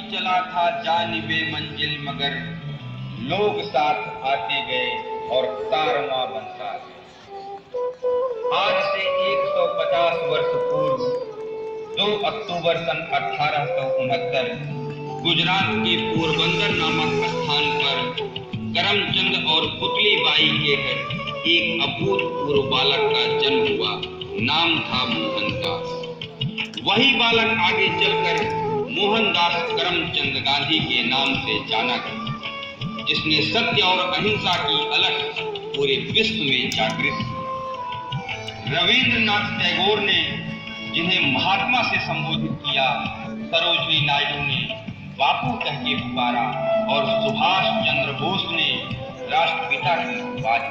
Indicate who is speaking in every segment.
Speaker 1: चला था जानिबे मंजिल, मगर लोग साथ आते गए और कारवां बनता गया। आज से 150 वर्ष पूर्व 2 अक्टूबर सन 1869 गुजरात के पोरबंदर नामक स्थान पर करमचंद और पुतली बाई के घर एक अभूतपूर्व बालक का जन्म हुआ। नाम था मोहनदास। वही बालक आगे चलकर मोहनदास करमचंद गांधी के नाम से जाना गया, जिसने सत्य और अहिंसा की अलख पूरे विश्व में जागृत की। रविंद्रनाथ टैगोर ने जिन्हें महात्मा से संबोधित किया, सरोजिनी नायडू ने बापू कह के पुकारा और सुभाष चंद्र बोस ने राष्ट्रपिता की उपाधि।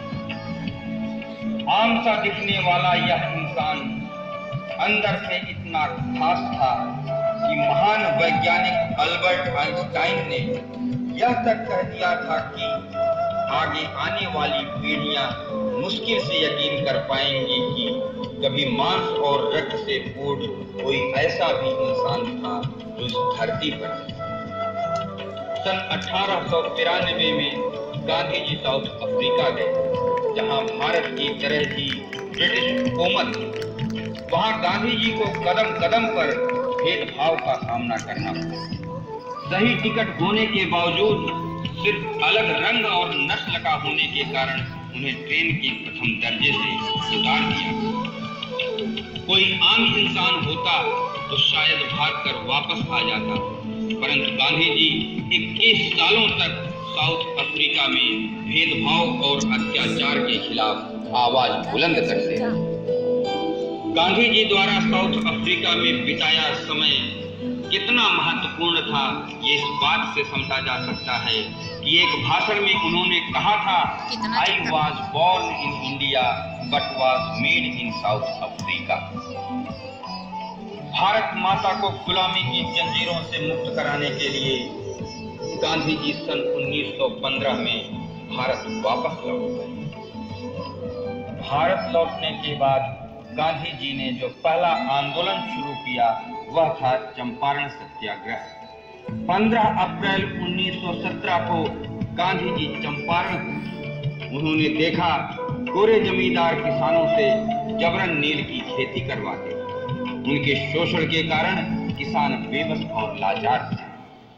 Speaker 1: आम सा दिखने वाला यह इंसान अंदर से इतना खास था कि महान वैज्ञानिक अल्बर्ट आइंस्टाइन ने यह तक कह दिया था कि आगे आने वाली पीढ़ियां मुश्किल से यकीन कर पाएंगी कि कभी मांस और रक्त से पूर्ण कोई ऐसा भी इंसान था जो इस धरती पर था। सन 1893 में गांधी जी साउथ अफ्रीका गए, जहां भारत की तरह ही ब्रिटिश हुकूमत थी। वहां गांधी जी को कदम कदम पर भेदभाव का सामना करना पड़ा। सही टिकट होने के बावजूद सिर्फ अलग रंग और नस्ल का होने के कारण उन्हें ट्रेन के प्रथम दर्जे से उतार दिया। कोई आम इंसान होता तो शायद भागकर वापस आ जाता, परंतु गांधी जी 21 सालों तक साउथ अफ्रीका में भेदभाव और अत्याचार के खिलाफ आवाज बुलंद करते रहे। गांधी जी द्वारा साउथ अफ्रीका में बिताया समय कितना महत्वपूर्ण था, ये इस बात से समझा जा सकता है कि एक भाषण में उन्होंने कहा था, I was born in India but was made in South Africa. Bharat माता को गुलामी की जंजीरों से मुक्त कराने के लिए गांधी जी सन 1915 में भारत वापस लौट गए। भारत लौटने के बाद गांधी जी ने जो पहला आंदोलन शुरू किया वह था चंपारण सत्याग्रह। 15 अप्रैल 1917 को गांधी जी चंपारण हुए। उन्होंने देखा गोरे जमींदार किसानों से जबरन नील की खेती करवाते। उनके शोषण के कारण किसान बेबस और लाचार थे।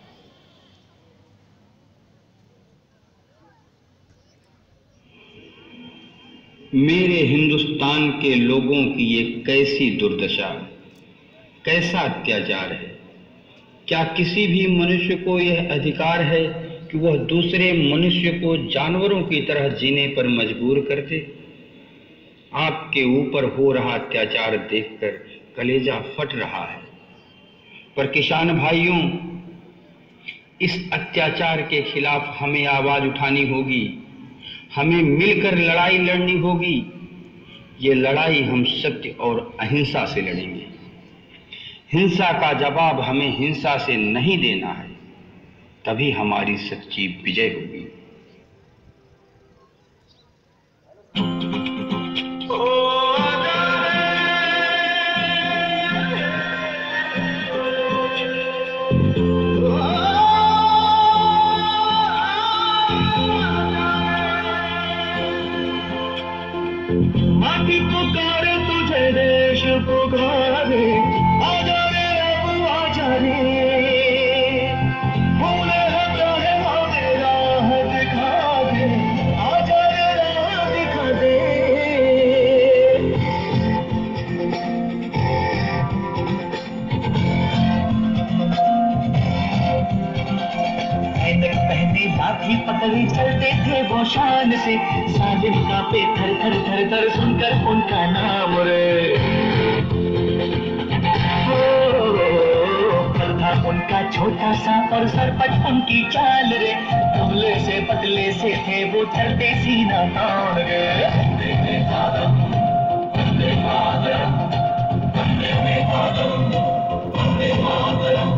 Speaker 1: मेरे हिंदुस्तान के लोगों की ये कैसी दुर्दशा, कैसा अत्याचार है। क्या किसी भी मनुष्य को यह अधिकार है कि वह दूसरे मनुष्य को जानवरों की तरह जीने पर मजबूर कर दे? आपके ऊपर हो रहा अत्याचार देखकर कलेजा फट रहा है। पर किसान भाइयों, इस अत्याचार के खिलाफ हमें आवाज उठानी होगी। हमें मिलकर लड़ाई लड़नी होगी। ये लड़ाई हम सत्य और अहिंसा से लड़ेंगे। हिंसा का जवाब हमें हिंसा से नहीं देना है, तभी हमारी सच्ची विजय होगी।
Speaker 2: माटी पुकारे तुझे, देश पुकारे, आजा रे अब आजा रे। भूले हटा है हमें राह दिखा दे, आजा रे राह दिखा दे। ऐनक पहने लाठी पकड़ी चलते थे वो शान से, साजिद कांपे थर थर थर थर सुनकर उनका नाम रे। फल था उनका छोटा सा और सरपट उनकी चाल रे। दुबले से पतले से थे वो चलते सीना तान रे। वंदे मातरम, वंदे मातरम, वंदे मातरम, वंदे मातरम।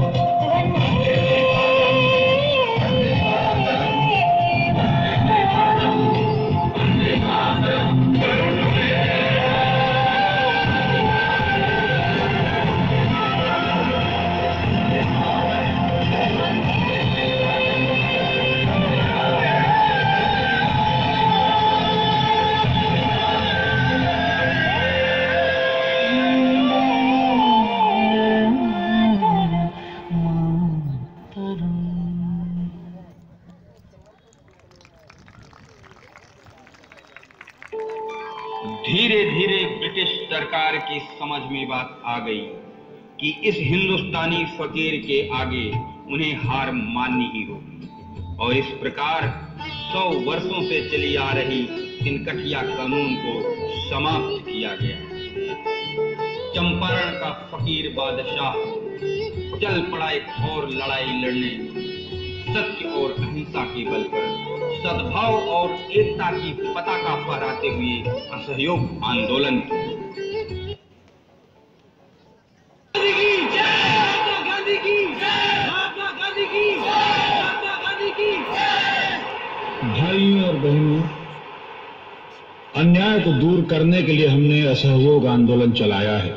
Speaker 1: सरकार की समझ में बात आ गई कि इस हिंदुस्तानी फकीर के आगे उन्हें हार माननी ही होगी, और इस प्रकार 100 वर्षों से चली आ रही तिनकठिया कानून को समाप्त किया गया। चंपारण का फकीर बादशाह चल पड़ा एक और लड़ाई लड़ने, सत्य और अहिंसा के बल पर सद्भाव और एकता की पताका फहराते हुए असहयोग आंदोलन की।
Speaker 3: भाइयों और बहनों, अन्याय को दूर करने के लिए हमने असहयोग आंदोलन चलाया है।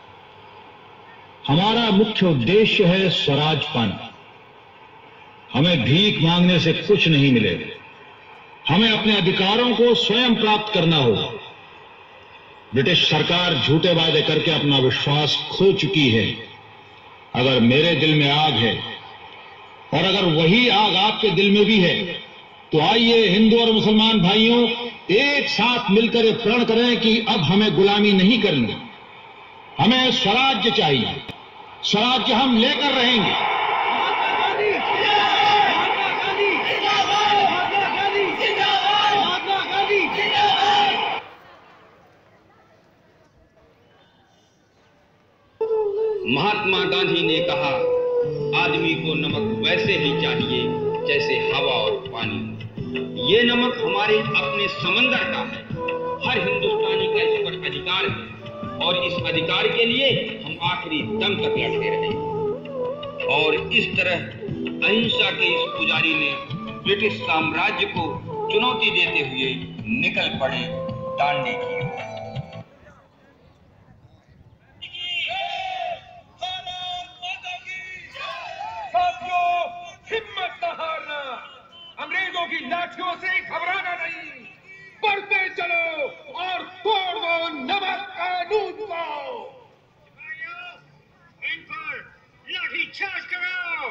Speaker 3: हमारा मुख्य उद्देश्य है स्वराज पाना। हमें भीख मांगने से कुछ नहीं मिलेगा। हमें अपने अधिकारों को स्वयं प्राप्त करना होगा। ब्रिटिश सरकार झूठे वादे करके अपना विश्वास खो चुकी है। अगर मेरे दिल में आग है और अगर वही आग आपके दिल में भी है, तो आइए हिंदू और मुसलमान भाइयों एक साथ मिलकर ये प्रण करें कि अब हमें गुलामी नहीं करनी, हमें स्वराज्य चाहिए। स्वराज्य हम लेकर रहेंगे।
Speaker 1: महात्मा गांधी ने कहा, आदमी को नमक वैसे ही चाहिए जैसे हवा और पानी। ये नमक हमारे अपने समंदर का है। हर हिंदुस्तानी का इस पर अधिकार है और इस अधिकार के लिए हम आखिरी दम तक लड़ते रहेंगे। और इस तरह अहिंसा के इस पुजारी ने ब्रिटिश साम्राज्य को चुनौती देते हुए निकल पड़े दांडे की ओर।
Speaker 4: हिम्मत न हारना, अंग्रेजों की लाठियों से घबराना नहीं, बढ़ते चलो और तोड़ दो नमक कानून को। इन पर लाठी चार्ज कराओ।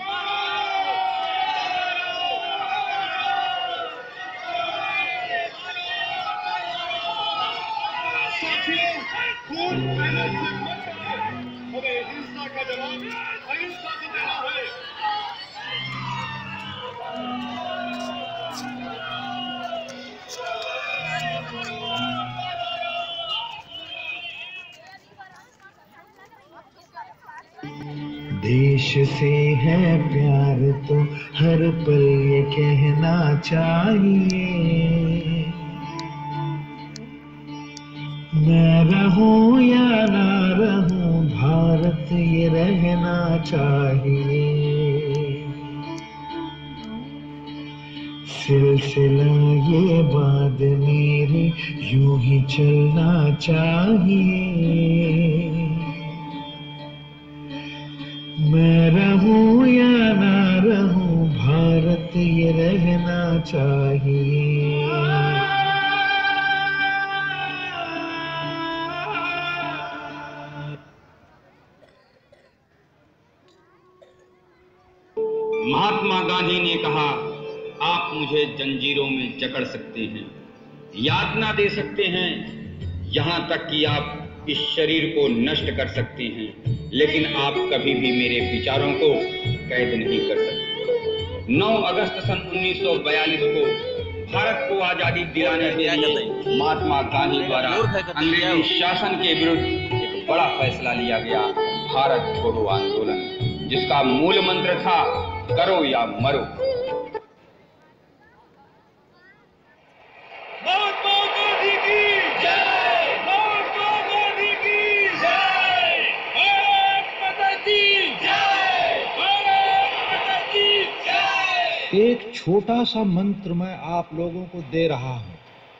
Speaker 4: साथियों, खून पहले से मत करो। हमें हिंसा का जवाब अहिंसा से देना है।
Speaker 5: देश से है प्यार तो हर पल ये कहना चाहिए, मैं रहूं या ना रहूं भारत ये रहना चाहिए। सिलसिला ये बात मेरी यूं ही चलना चाहिए, मैं रहूं या ना रहूं भारत ये रहना चाहिए।
Speaker 1: महात्मा गांधी ने कहा, आप मुझे जंजीरों में जकड़ सकते हैं, यातना दे सकते हैं, यहां तक कि आप इस शरीर को नष्ट कर सकते हैं, लेकिन आप कभी भी मेरे विचारों को कैद नहीं कर सकते। 9 अगस्त सन 1942 को भारत को आजादी दिलाने के लिए महात्मा गांधी द्वारा अंग्रेजी शासन के विरुद्ध एक बड़ा फैसला लिया गया, भारत छोड़ो आंदोलन, जिसका मूल मंत्र था करो या मरो।
Speaker 3: एक छोटा सा मंत्र मैं आप लोगों को दे रहा हूं।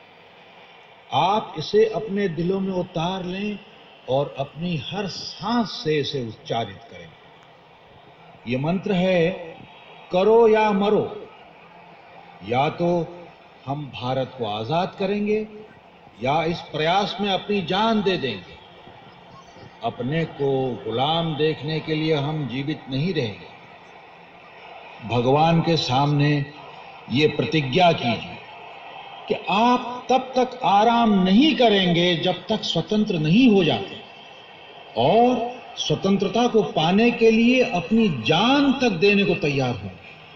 Speaker 3: आप इसे अपने दिलों में उतार लें और अपनी हर सांस से इसे उच्चारित करें। ये मंत्र है, करो या मरो। या तो हम भारत को आजाद करेंगे या इस प्रयास में अपनी जान दे देंगे। अपने को गुलाम देखने के लिए हम जीवित नहीं रहेंगे। भगवान के सामने ये प्रतिज्ञा कीजिए कि आप तब तक आराम नहीं करेंगे जब तक स्वतंत्र नहीं हो जाते, और स्वतंत्रता को पाने के लिए अपनी जान तक देने को तैयार हो।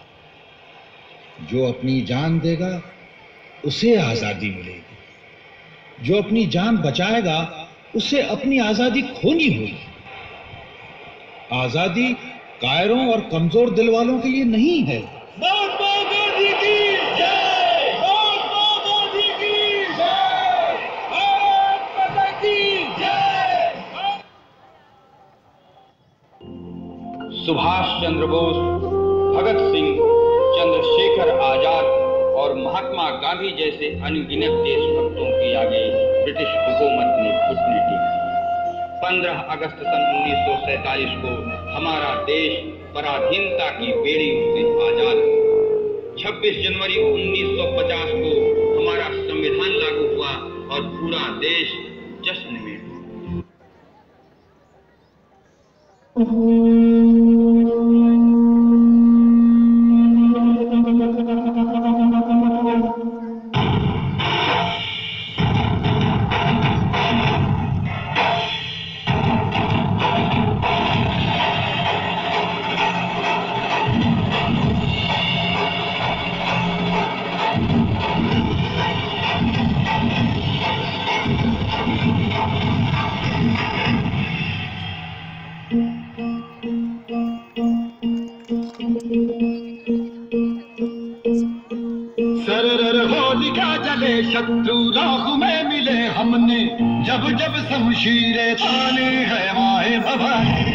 Speaker 3: जो अपनी जान देगा उसे आजादी मिलेगी, जो अपनी जान बचाएगा उसे अपनी आजादी खोनी होगी। आजादी कायरों और कमजोर दिल वालों के लिए नहीं है।
Speaker 2: महात्मा गांधी की जय, महात्मा गांधी की जय, भारत माता की जय।
Speaker 1: सुभाष चंद्र बोस, भगत सिंह, चंद्रशेखर आजाद और महात्मा गांधी जैसे अनगिनत देशभक्तों के आगे ब्रिटिश हुकूमत ने घुटने टेके। 15 अगस्त सन 1947 को हमारा देश पराधीनता की बेड़ी से आजाद। 26 जनवरी 1950 को हमारा संविधान लागू हुआ और पूरा देश जश्न में डूबा।
Speaker 2: शत्रु राह में मिले हमने, जब जब शमशीरें ताने है माए भवानी।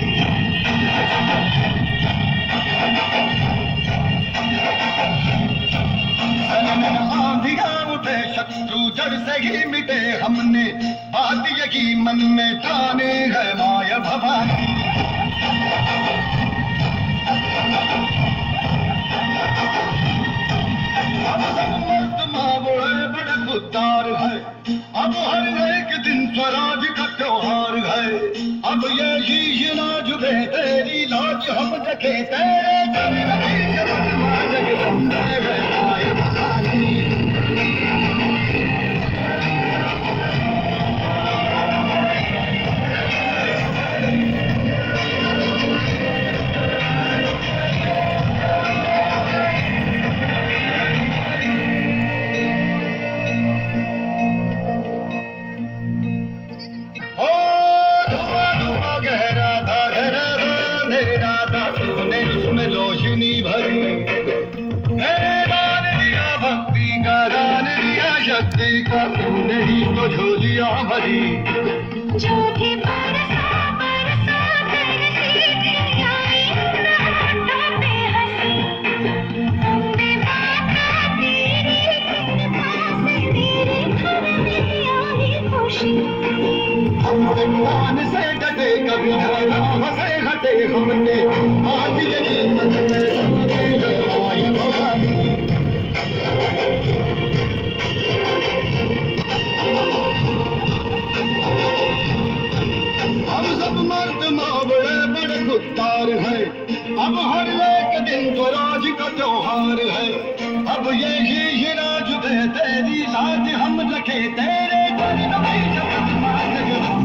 Speaker 2: आंधियां उठे शत्रु जड़ से ही मिटे हमने, बात यही मन में ताने है माए भवानी। उद्धार है, अब हर एक दिन स्वराज का त्योहार है। अब ये ही लाज बे तेरी लाज हम रखे तेरे का नहीं तो झोलियां भरी।
Speaker 6: जो भी बरसा बरसा कर सीधी आई लौटाते हंसी, हमने बाता तेरी पास तेरे घर में आई खुशी।
Speaker 2: हमने मान से डटे कभी राह से हटे हमने, आज यही मन में आई भवानी। खुददार है, अब हर एक दिन स्वराज का त्योहार है। अब ये ही राज दे तेरी लाज हम रखे तेरे